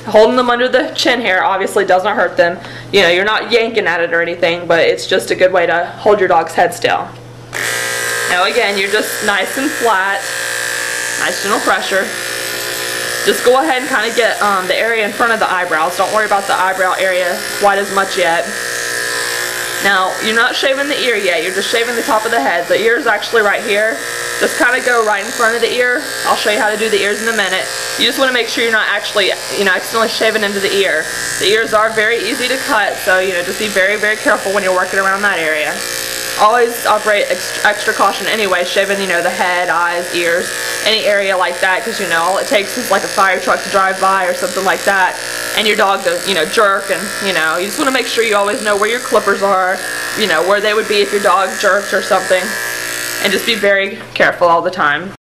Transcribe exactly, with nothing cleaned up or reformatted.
Holding them under the chin hair obviously does not hurt them. You know, you're not yanking at it or anything, but it's just a good way to hold your dog's head still. Now again, you're just nice and flat, nice gentle pressure. Just go ahead and kind of get um, the area in front of the eyebrows. Don't worry about the eyebrow area quite as much yet. Now, you're not shaving the ear yet, you're just shaving the top of the head. The ear is actually right here. Just kind of go right in front of the ear. I'll show you how to do the ears in a minute. You just want to make sure you're not actually, you know, accidentally shaving into the ear. The ears are very easy to cut, so, you know, just be very, very careful when you're working around that area. Always operate extra, extra caution anyway, shaving, you know, the head, eyes, ears, any area like that, because, you know, all it takes is like a fire truck to drive by or something like that, and your dog to, you know, jerk, and, you know, you just want to make sure you always know where your clippers are, you know, where they would be if your dog jerked or something, and just be very careful all the time.